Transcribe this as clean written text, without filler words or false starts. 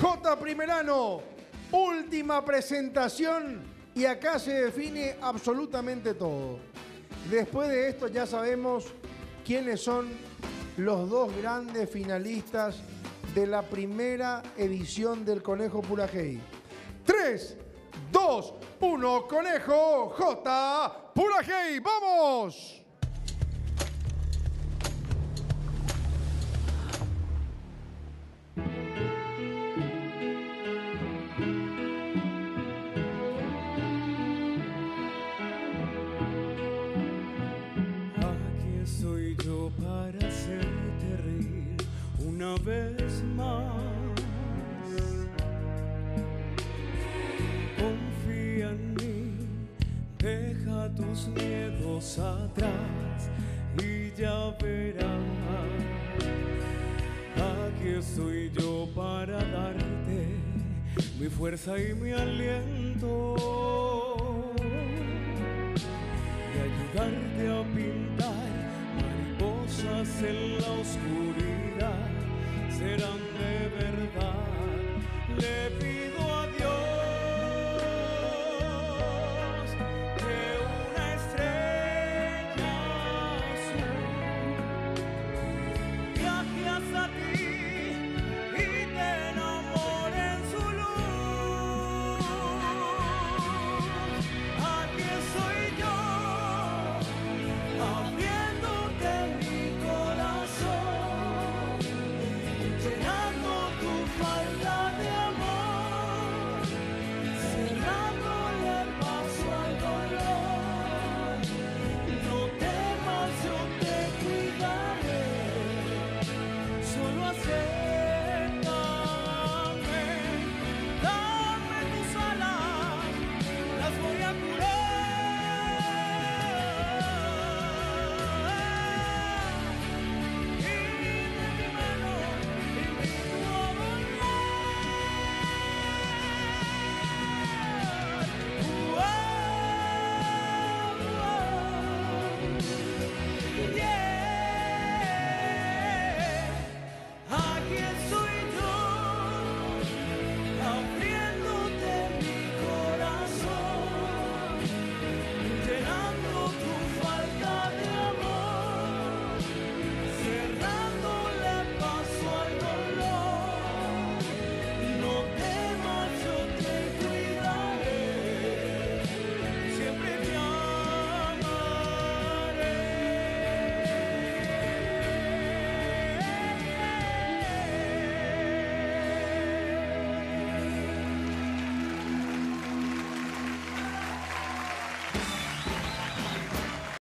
J. Primerano, última presentación y acá se define absolutamente todo. Después de esto ya sabemos quiénes son los dos grandes finalistas de la primera edición del Conejo Purajey. 3, 2, 1, Conejo J. Purajey, ¡vamos! Aquí estoy yo para hacerte reír una vez más. Confía en mí, deja tus miedos atrás y ya verás. Aquí estoy yo para darte mi fuerza y mi aliento y ayudarte a pintar mariposas en la oscuridad. Serán de verdad.